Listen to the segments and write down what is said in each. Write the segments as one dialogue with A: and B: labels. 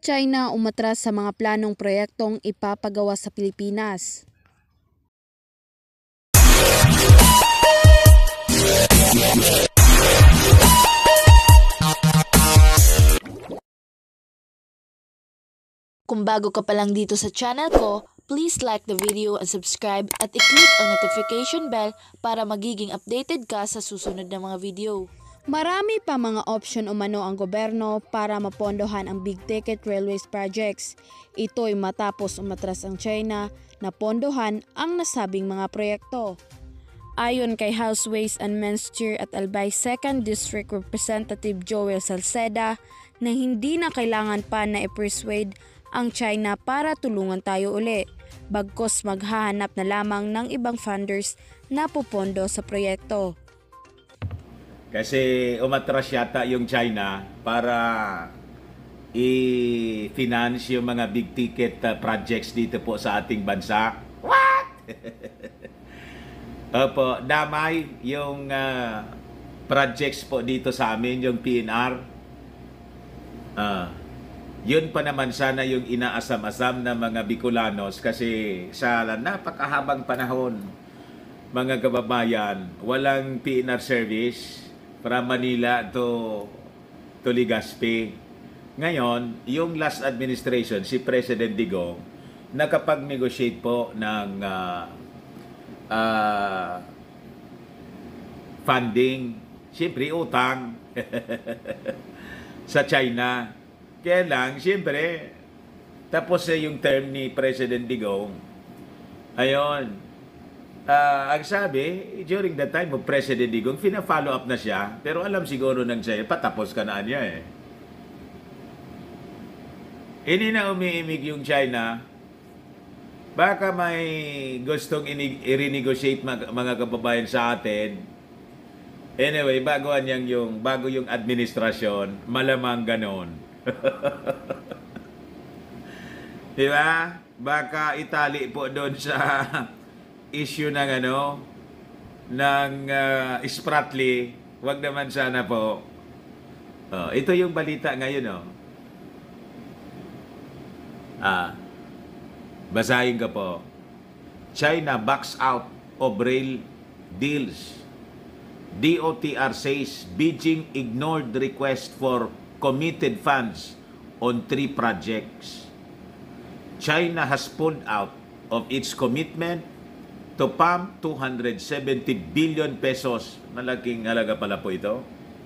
A: China umatras sa mga planong proyektong ipapagawa sa Pilipinas.
B: Kung bago ka pa lang dito sa channel ko, please like the video and subscribe at i-click ang notification bell para magiging updated ka sa susunod na mga video.
A: Marami pa mga option umano ang gobyerno para mapondohan ang big-ticket railways projects. Ito'y matapos umatras ang China na pondohan ang nasabing mga proyekto. Ayon kay House Ways and Means Chair at Albay 2nd District Representative Joel Salceda na hindi na kailangan pa na i-persuade ang China para tulungan tayo uli, bagkos maghahanap na lamang ng ibang funders na pupondo sa proyekto.
C: Kasi umatras yata yung China para i-finance yung mga big ticket projects dito po sa ating bansa. What? Opo, damay yung projects po dito sa amin, yung PNR. Yun pa naman sana yung inaasam-asam na mga Bicolanos kasi sa napakahabang panahon, mga kababayan, walang PNR service from Manila to Legazpi. Ngayon, yung last administration, si President Digong, nakapag-negotiate po ng funding, siyempre utang sa China. Kaya lang, siyempre, tapos yung term ni President Digong, ayon, ang sabi, during the time of President Digong, fina-follow up na siya, pero alam siguro ng China, patapos ka na niya eh. Hindi na umiimig yung China, baka may gustong i-renegotiate mga kababayan sa atin. Anyway, bago yung administrasyon, malamang ganon. Diba? Baka itali po doon sa issue ng Spratly, wag naman sana po. Ito yung balita ngayon, basahin ko po. China backs out of rail deals. DOTR says Beijing ignored request for committed funds on 3 projects. China has pulled out of its commitment to pump 270 billion pesos. Malaking halaga pala po ito.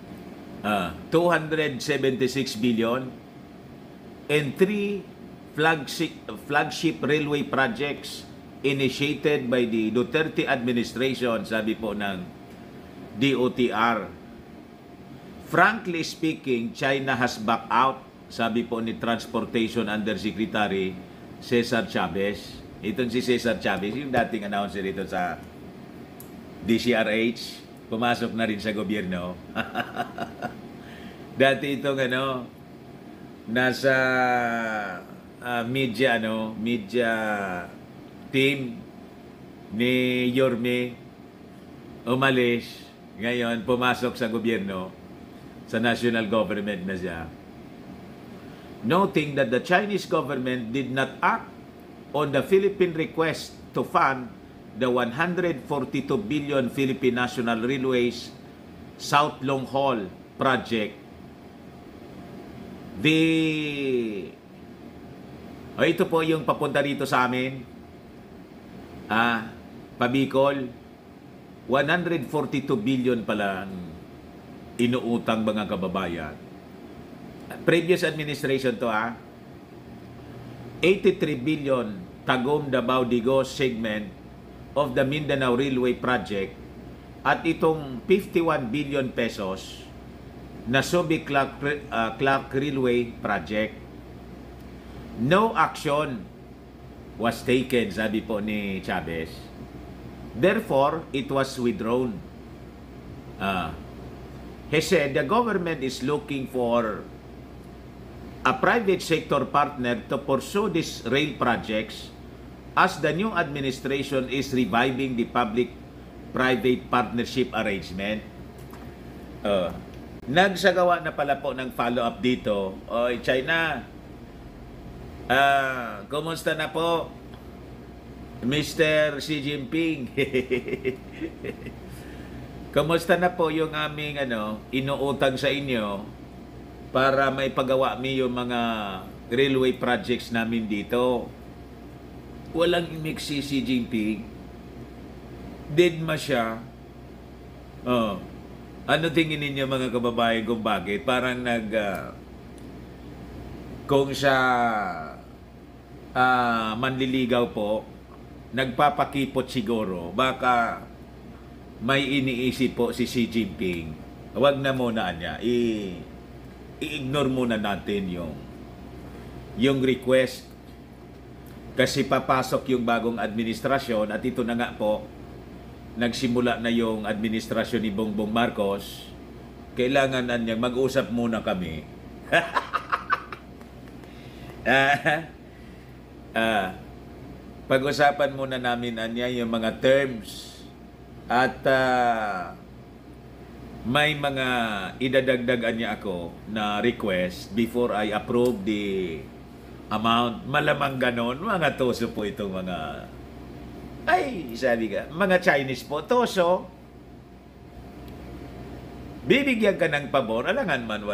C: 276 billion and 3 flagship railway projects initiated by the Duterte administration, sabi po ng DOTR. Frankly speaking, China has backed out, sabi po ni Transportation Undersecretary Cesar Chavez. Itong si Cesar Chavez, yung dating announcer dito sa DCRH, pumasok na rin sa gobyerno. Dati itong nasa media team ni Yorme, umalis, ngayon pumasok sa gobyerno, sa national government na siya. Noting that the Chinese government did not act on the Philippine request to fund the 142 billion Philippine National Railways South Long Haul project. Ito po yung papunta rito sa amin. Pabicol, 142 billion pala inuutang mga kababayan. Previous administration to 83 billion Tagum Davao Digos segment of the Mindanao Railway Project at itong 51 billion pesos na Subic Clark Railway Project. No action was taken, sabi po ni Chavez. Therefore, it was withdrawn. He said the government is looking for a private sector partner to pursue these rail projects as the new administration is reviving the public-private partnership arrangement. Nagsagawa na pala po ng follow-up dito. China, Kumusta na po, Mr. Xi Jinping? Kumusta na po yung aming inuutang sa inyo para maipagawa mi yung mga railway projects namin dito? Walang imik si Xi Jinping. Dead ma siya. Ano tingin ninyo mga kababayan kung bakit? Parang kung siya manliligaw po, nagpapakipot siguro, baka may iniisip po si Xi Jinping. Huwag na muna niya. I-ignore muna natin yung request. Kasi papasok yung bagong administrasyon at ito na nga po, nagsimula na yung administrasyon ni Bongbong Marcos. Kailangan na niya mag-usap muna kami. Pag-usapan muna namin anya yung mga terms at may mga idadagdagan niya ako na request before I approve the amount. Malamang ganon, mga toso po itong mga sabi ka, mga Chinese po, toso. Bibigyan ka ng pabor, alangan man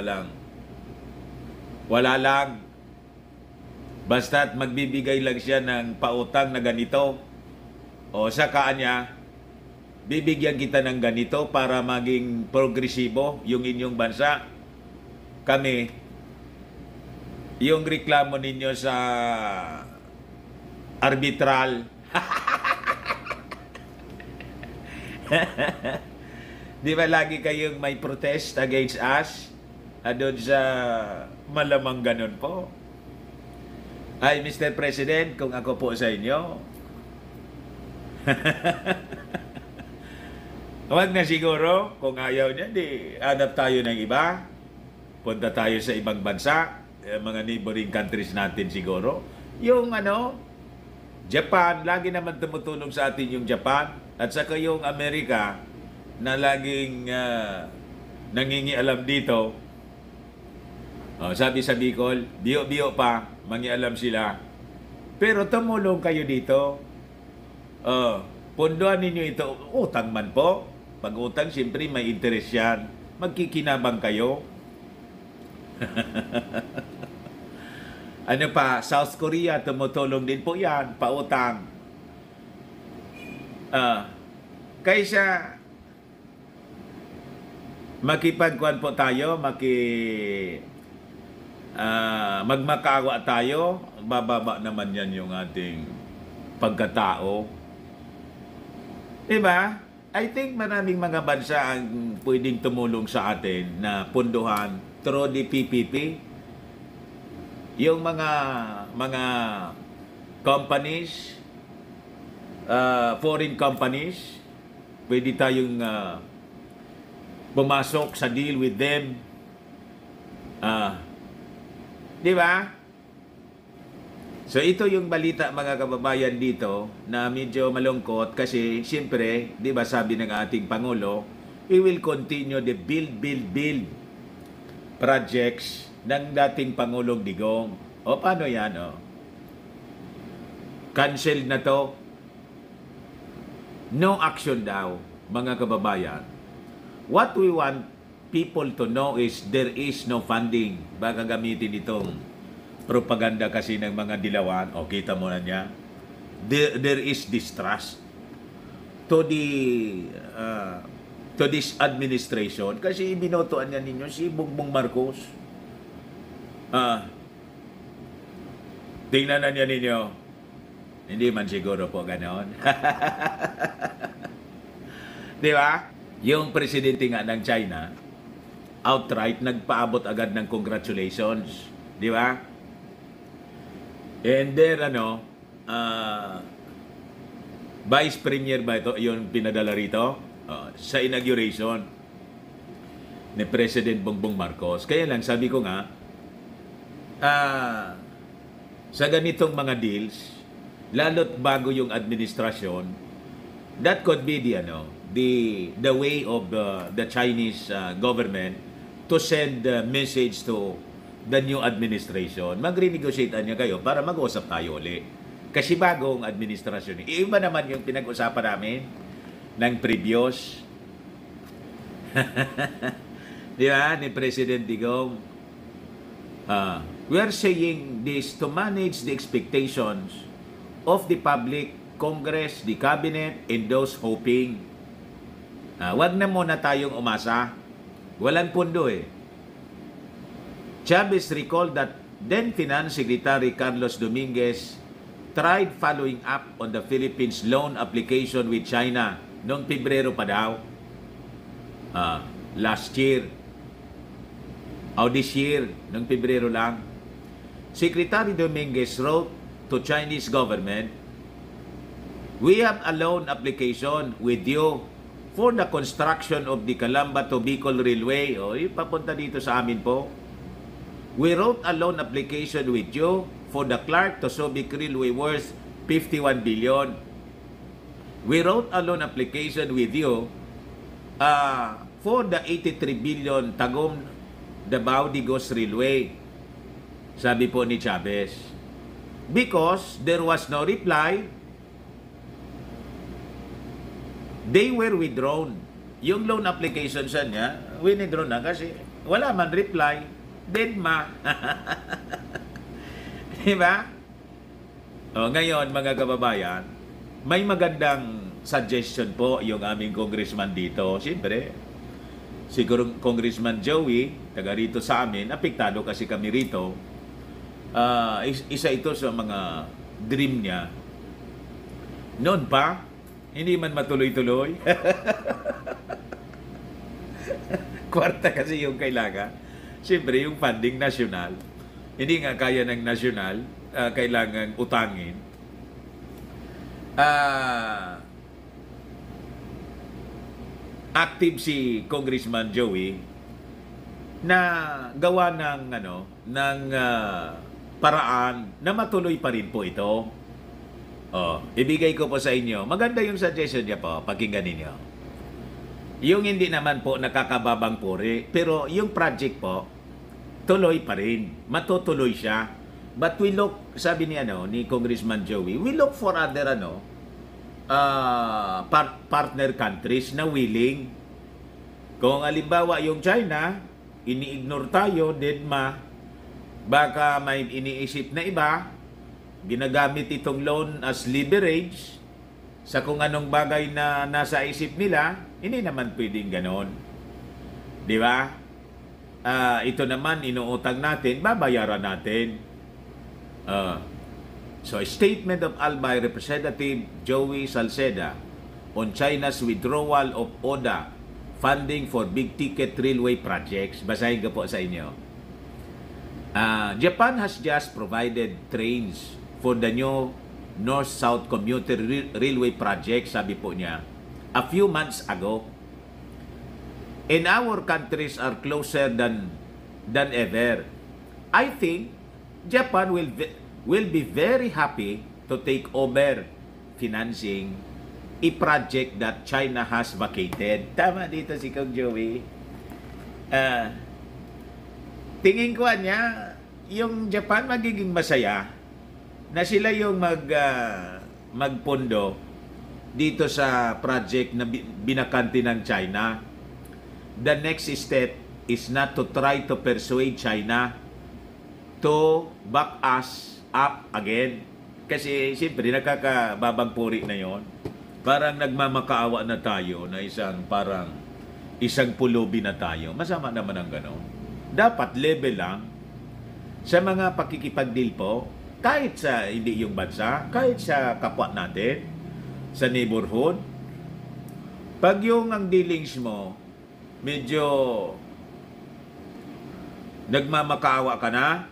C: wala lang. Basta't magbibigay lang siya ng pautang na ganito. O sa kanya, bibigyan kita ng ganito para maging progresibo yung inyong bansa. Kami, yung reklamo ninyo sa arbitral. Di ba lagi kayong may protest against us? Doon sa malamang ganun po. Ay, Mr. President, kung ako po sa inyo, huwag na siguro. Kung ayaw niya, di hanap tayo ng iba. Punta tayo sa ibang bansa, mga neighboring countries natin siguro. Yung Japan, lagi naman tumutulong sa atin yung Japan. At saka yung Amerika, na laging nangingialam dito. Sabi sa Bicol, biyo-biyo pa, mangialam sila. Pero tumulong kayo dito. Pondohan ninyo ito. Utang man po. Pag utang, siyempre may interest yan. Magkikinabang kayo. Ano pa, South Korea, tumutulong din po yan, pautang. Kaysa makipagkuhan po tayo, magmakawa tayo, bababa naman yan yung ating pagkatao. Diba? I think maraming mga bansa ang pwedeng tumulong sa atin na punduhan through the PPP. Yung mga companies, foreign companies, pwede tayong pumasok sa deal with them. Di ba? So ito yung balita mga kababayan dito na medyo malungkot kasi siyempre, di ba sabi ng ating Pangulo, we will continue the build projects ng dating Pangulong Digong. O paano yan? Cancel na to. No action daw, mga kababayan. What we want people to know is there is no funding. Baka gamitin itong propaganda kasi ng mga dilawan. O, kita mo na niya. There is distrust to this administration kasi binotoan niya ninyo si Bongbong Marcos. Tingnan na niya ninyo. Hindi man siguro po ganon. Di ba? Yung presidente nga ng China, outright, nagpaabot agad ng congratulations. Di ba? And then, Vice Premier ba ito? Yung pinadala rito? Sa inauguration ni President Bongbong Marcos. Kaya lang, sabi ko nga, sa ganitong mga deals, lalo't bago yung administrasyon, that could be the way of the Chinese government to send a message to the new administration, mag-renegotiate niya kayo para mag-usap tayo uli. Kasi bagong administrasyon. Iba naman yung pinag-usapan namin ng previous. Di ba? Ni President Digong. We are saying this to manage the expectations of the public, Congress, the Cabinet, and those hoping. Wag na muna tayong umasa. Walang pundo eh. Chavez recalled that then Finance Secretary Carlos Dominguez tried following up on the Philippines loan application with China noong Pebrero pa daw. Last year. This year, noong Pebrero lang. Secretary Dominguez wrote to Chinese government, "We have a loan application with you for the construction of the Calamba to Bicol Railway." Papunta dito sa amin po. "We wrote a loan application with you for the Clark to Subic Railway worth 51 billion. We wrote a loan application with you for the 83 billion Tagum Davao Digos Railway." Sabi po ni Chavez. Because there was no reply, they were withdrawn. Yung loan application sa niya, withdrawn na kasi wala man reply. Deadma. Diba? Ngayon, mga kababayan, may magandang suggestion po yung aming congressman dito. Siyempre, siguro Congressman Joey, taga rito sa amin, apektado kasi kami rito. Isa ito sa mga dream niya. Noon pa, hindi man matuloy-tuloy. Kwarta kasi yung kailangan. Siyempre, yung funding national, hindi nga kaya ng national, kailangan utangin. Active si Congressman Joey na gawa ng paraan na matuloy pa rin po ito. Ibigay ko po sa inyo. Maganda yung suggestion niya po, pakinggan ninyo. Yung hindi naman po nakakababang puri, pero yung project po, tuloy pa rin. Matutuloy siya. But we look, sabi ni Congressman Joey, we look for other partner countries na willing. Kung alimbawa yung China, ini-ignore tayo, deadma, baka may iniisip na iba, ginagamit itong loan as leverage sa kung anong bagay na nasa isip nila, hindi naman pwedeng ganon. Di ba? Ito naman, inuutang natin, babayaran natin. So, a statement of Albay Representative Joey Salceda on China's withdrawal of ODA funding for big-ticket railway projects. Basahin ko po sa inyo. Japan has just provided trains for the new North-South commuter railway project, sabi po niya, a few months ago. And our countries are closer than ever. I think Japan will be very happy to take over financing a project that China has vacated. Tama dito si Kong Joey. Tingin ko niya, yung Japan magiging masaya na sila yung magpondo dito sa project na binakante ng China. The next step is not to try to persuade China to back us up again. Kasi siyempre nakakababang puri na yon. Parang nagmamakaawa na tayo na isang pulubi na tayo. Masama naman ang gano'n. Dapat level lang sa mga pakikipag-deal po, kahit sa hindi yung bansa, kahit sa kapwa natin, sa neighborhood. Pag yung ang dealings mo, medyo nagmamakaawa ka na,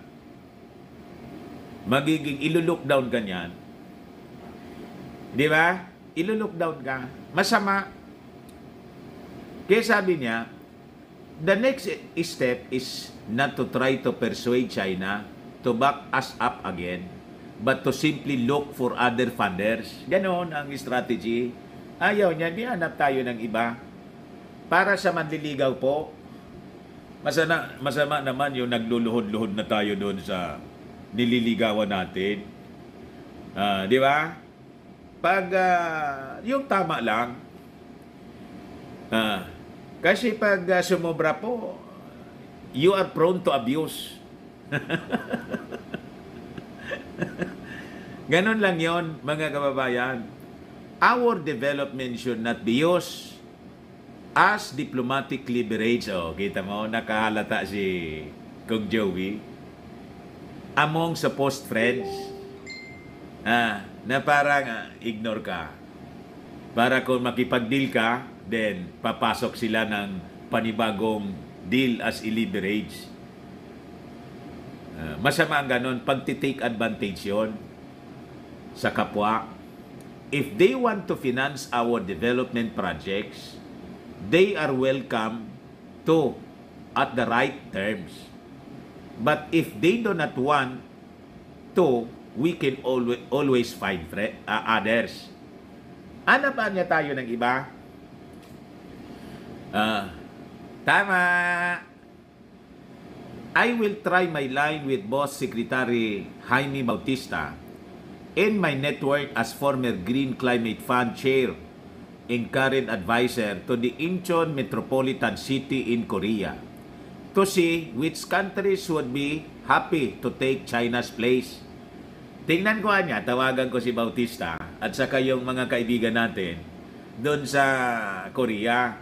C: magiging iluluck down ka niyan. Di ba? Iluluck down ka. Masama. Kaya sabi niya, the next step is not to try to persuade China to back us up again, but to simply look for other funders. Ganon ang strategy. Ayaw niya, dihanap tayo ng iba. Para sa manliligaw po, Masama naman yung nagluluhod-luhod na tayo doon sa nililigawan natin. Di ba? Pag yung tama lang, kasi pag sumobra po, you are prone to abuse. Ganon lang yon, mga kababayan. Our development should not be used as diplomatic leverage. Kita mo, nakahalata si Kung Joey among supposed friends na parang ignore ka. Para kung makipag-deal ka, then papasok sila ng panibagong deal as leverage. Masama ang ganon, pagtitake advantage yon sa kapwa. If they want to finance our development projects, they are welcome to at the right terms. But if they do not want to, we can always find others. Hanapan niya tayo ng iba. Tama. I will try my line with Boss Secretary Jaime Bautista and my network as former Green Climate Fund Chair and current advisor to the Incheon Metropolitan City in Korea to see which countries would be happy to take China's place. Tingnan ko niya, tawagan ko si Bautista at saka yung mga kaibigan natin doon sa Korea.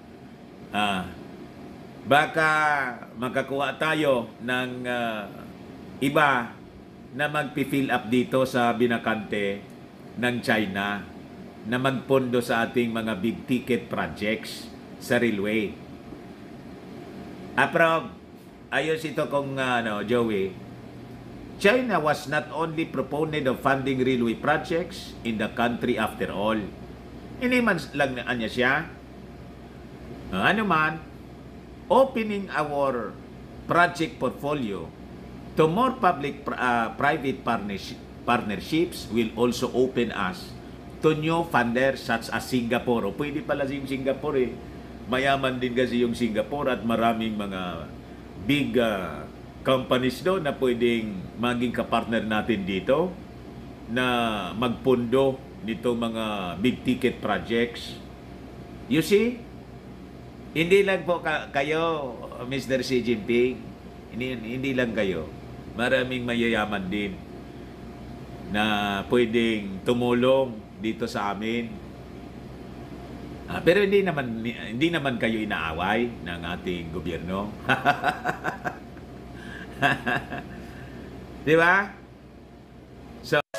C: Baka makakuha tayo ng iba na magpi-fill up dito sa binakante ng China na magpondo sa ating mga big ticket projects sa railway. Approve. Ayos ito kung Joey. China was not only proponent of funding railway projects in the country after all. Hindi man lang niya siya. Ano man, opening our project portfolio to more public-private partnerships will also open us to new funders such as Singapore. O pwede pala yung Singapore eh. Mayaman din kasi yung Singapore at maraming mga big companies doon na pwedeng maging kapartner natin dito na magpundo nitong mga big ticket projects. You see? Hindi lang po kayo, Mr. Xi Jinping. Hindi lang kayo. Maraming mayayaman din na pwedeng tumulong dito sa amin. Pero hindi naman kayo inaaway ng ating gobyerno. Di ba? So